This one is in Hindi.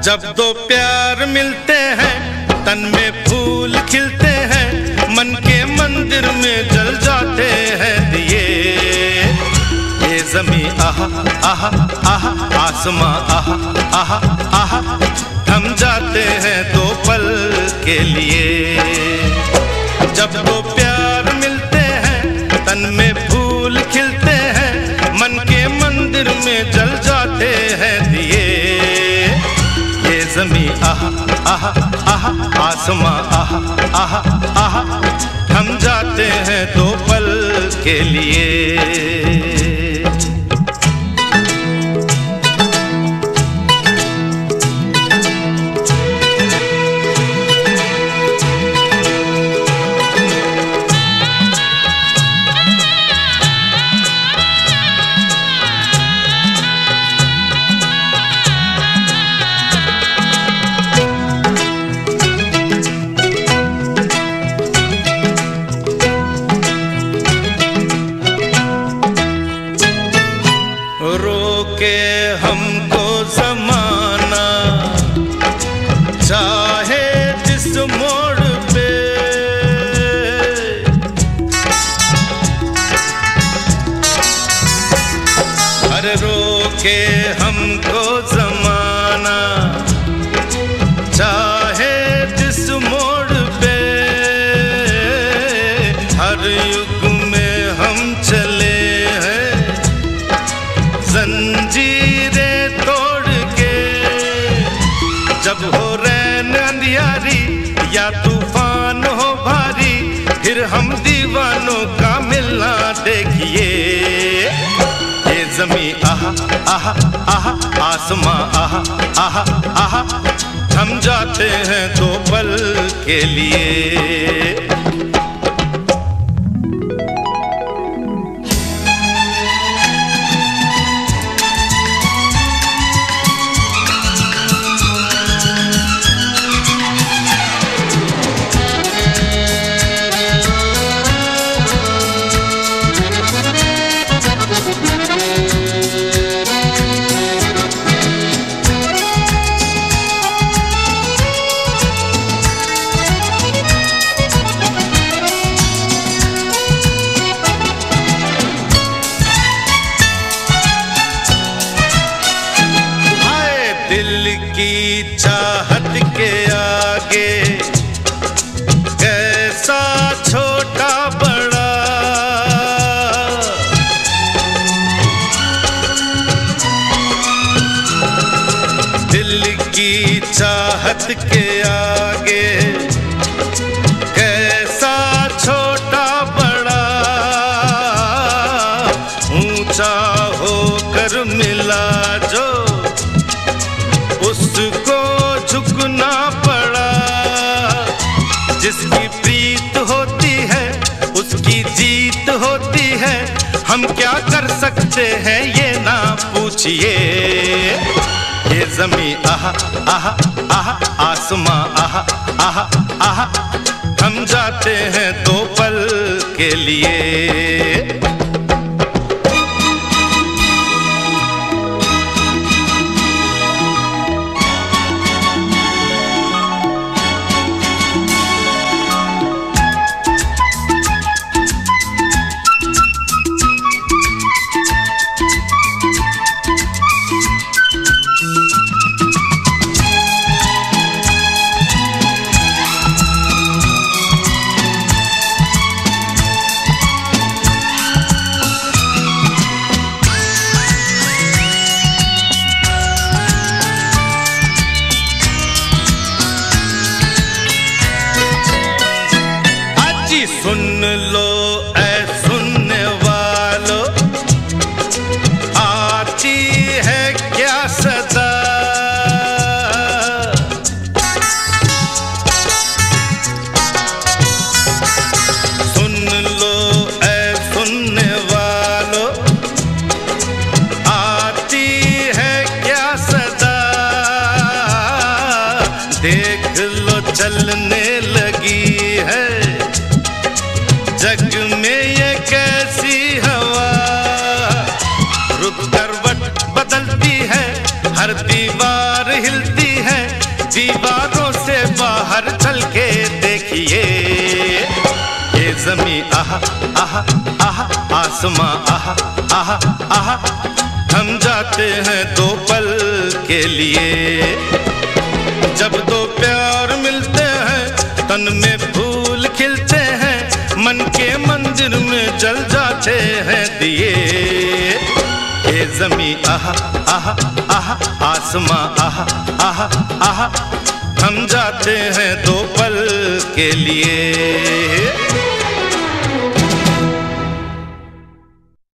जब दो प्यार मिलते हैं तन में फूल खिलते हैं, मन के मंदिर में जल जाते हैं दिए। ये ज़मीं आहा आहा आहा, आसमां आहा आहा आहा, थम जाते हैं दो पल के लिए। जब दो प्यार मिलते हैं तन में फूल खिलते हैं, मन के मंदिर में जल जाते हैं दिए। ये ज़मीं आहा आहा आहा, आसमां आहा आहा आहा, थम जाते हैं दो पल के लिए। रोके हमको ज़माना चाहे जिस मोड़ पे, हर रोके हमको ज़माना चाहे जिस मोड़ पे, हर युग में हम चले जंजीरें तोड़ के। जब हो रैन अंधियारी या तूफान हो भारी, फिर हम दीवानों का मिलना देखिए। ये ज़मीं आहा आहा आहा, आसमां आहा आहा आहा, थम जाते हैं दो पल के लिए। दिल की चाहत के आगे कैसा छोटा बड़ा, दिल की चाहत के आगे कैसा छोटा बड़ा, ऊंचा होकर मिला जो उसको झुकना पड़ा। जिसकी प्रीत होती है उसकी जीत होती है, हम क्या कर सकते हैं ये ना पूछिए। ये ज़मीं आहा आहा आहा, आसमां आहा आहा आहा, हम जाते हैं दो पल के लिए। सुन लो ऐ सुनने वालों, आती है क्या सदा। सुन लो ऐ सुनने वालों, आती है क्या सदा। देख लो चलने लगी है जग में ये कैसी हवा, रुक करवट बदलती है, हर दीवार हिलती है, आहा आहा आसमां आहा आहा आहा थम जाते हैं दो पल के लिए। जब दो प्यार मिलते हैं तन में फूल खिलते हैं, मन के मंदिर में जल जाते हैं दिए। ये ज़मीं आहा आहा आहा आसमां आहा आहा आहा थम जाते हैं दो पल के लिए।